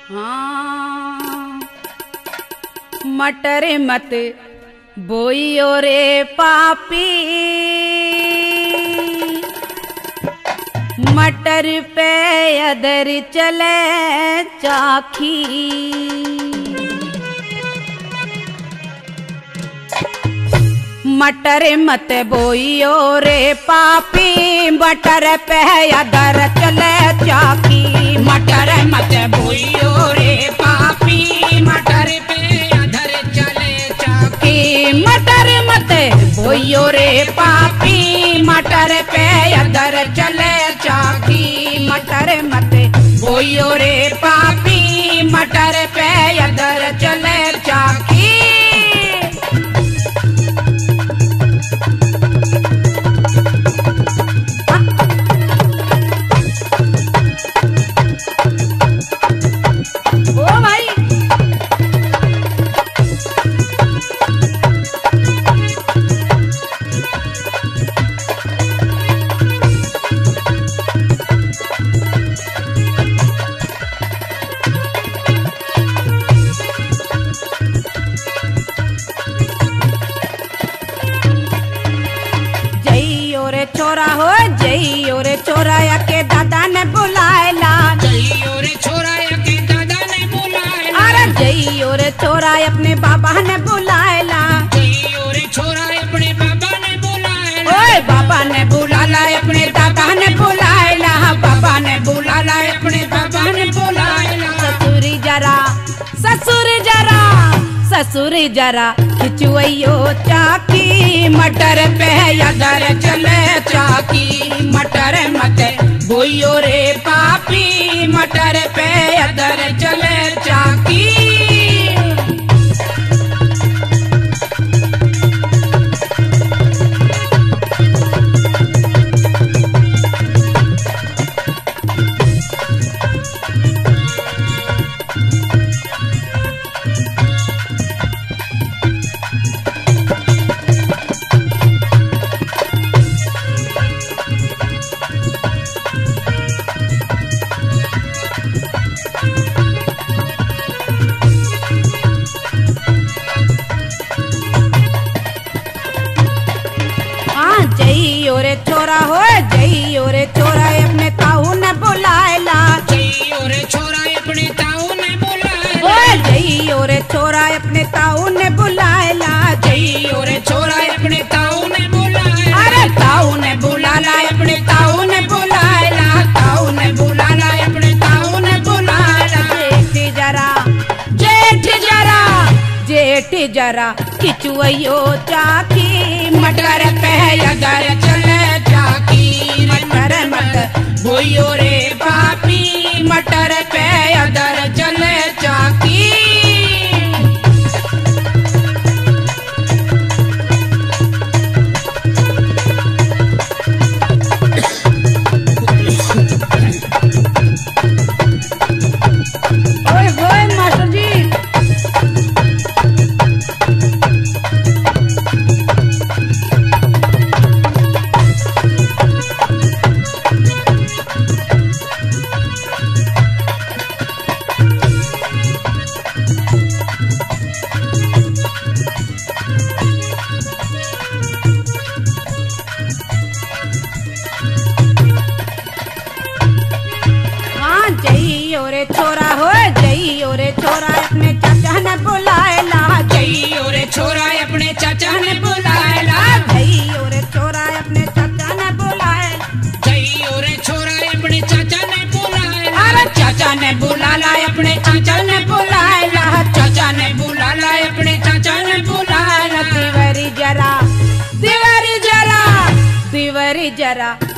हाँ मटर मत बोइयो रे पापी, मटर पे अदर चले चाखी। मटर मत बोइयो रे पापी, मटर पे अदर चले चाखी। मटर मत बोइयो रे पापी, मटर पे अदर चले चाखी। मटर मत बोइयो रे पापी, मटर पे अदर चले चाखी। मटर मत बोइयो रे पापी, मटर पे अदर चले चाखी। ओ भाई छोरा हो जइयो रे छोरा के दादा ने बुलाएला। जइयो रे छोरा के दादा ने बुलाएला। अरे जइयो रे छोरा अपने बाबा ने बुलाएला। जइयो रे छोरा अपने बाबा ने बुलाएला। ओए बाबा ने बुलाला अपने दादा ने बुलाएला। बाबा ने बुलाला अपने बाबा ने बुलाएला। ससुरी जरा ससुर जरा ससुर जरा खिचुइयो चाकी, मटर पे अदर चले चाकी। मटर मत बोइयो रे पापी, मटर पे अदर चले चाकी। जइयो रे छोरा हो जइयो रे छोरा अपने ताऊ ने बुलाएला। जइयो रे छोरा अपने ताऊ ने बुलाएला। ओए जइयो रे छोरा अपने ताऊ ने बुलाएला। जइयो रे छोरा अपने ताऊ ने बुलाएला। अरे ताऊ ने बुलाला अपने ताऊ ने बुलाएला। ताऊ ने बुलाला अपने ताऊ ने बुलाएला। जेठ जरा जेठ जरा जेठ जरा खिचुइयो चाकी, मटर पे अदर चले चाकी। मटर मत बोइयो रे पापी, मटर पे अदर चले चाकी। ओए ओए मास्टर जी जइयो रे छोरा हो जइयो रे छोरा अपने चाचा ने बुलाएला। जइयो रे छोरा अपने चाचा ने बुलाएला। जइयो रे छोरा अपने चाचा ने बुलाएला। जइयो रे छोरा अपने चाचा ने बुलाएला। अरे चाचा ने बुलाला अपने चाचा ने बुलाएला। चाचा ने बुलाला अपने चाचा ने बुलाएला। तिवारी जरा तिवारी जरा तिवारी जरा